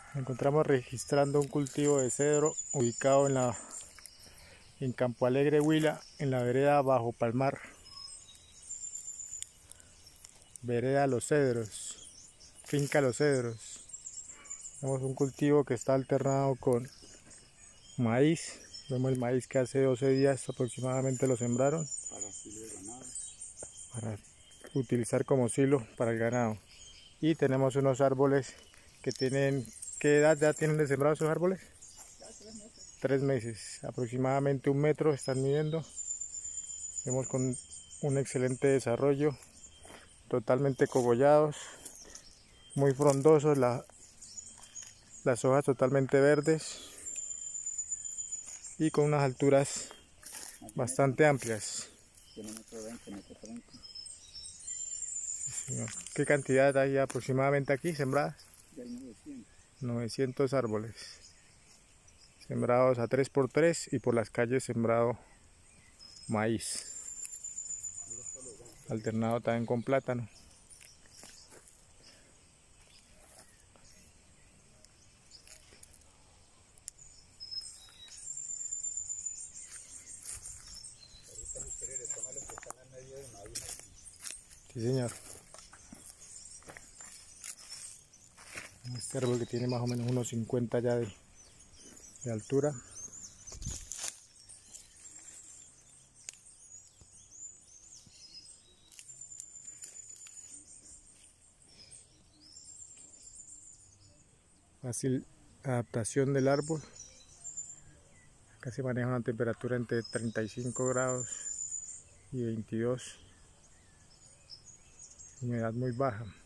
Nos encontramos registrando un cultivo de cedro ubicado en Campo Alegre, Huila, en la vereda Bajo Palmar. Vereda Los Cedros, finca Los Cedros. Tenemos un cultivo que está alternado con maíz. Vemos el maíz que hace 12 días aproximadamente lo sembraron para utilizar como silo para el ganado. Y tenemos unos árboles que tienen, ¿qué edad ya tienen de sembrado esos árboles? 3 meses, aproximadamente 1 metro están midiendo. Vemos con un excelente desarrollo, totalmente cogollados, muy frondosos, las hojas totalmente verdes y con unas alturas bastante amplias. ¿Qué cantidad hay aproximadamente aquí sembradas? 900 árboles sembrados a 3×3 y por las calles sembrado maíz, alternado también con plátano. Sí, señor. Este árbol que tiene más o menos unos 50 ya de altura. Fácil adaptación del árbol. Acá se maneja una temperatura entre 35 grados y 22. Humedad muy baja.